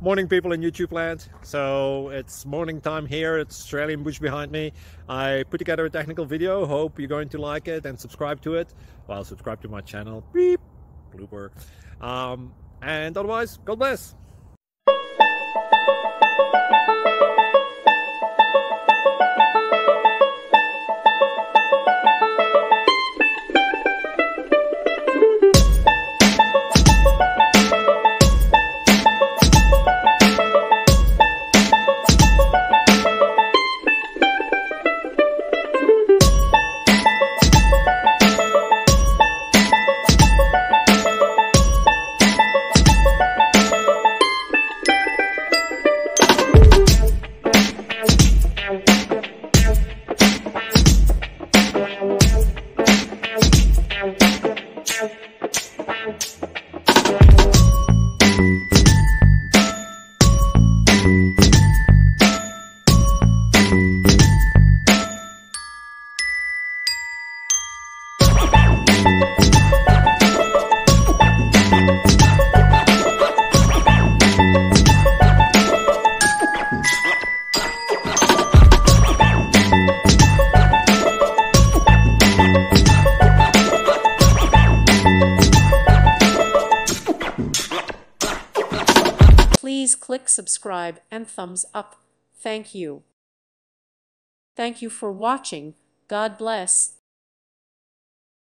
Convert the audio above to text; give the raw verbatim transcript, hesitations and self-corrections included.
Morning, people in YouTube land. So it's morning time here. It's Australian bush behind me. I put together a technical video. Hope you're going to like it and subscribe to it. Well, subscribe to my channel. Beep. Blooper. Um, and otherwise, God bless. Please click subscribe and thumbs up. Thank you. Thank you for watching. God bless.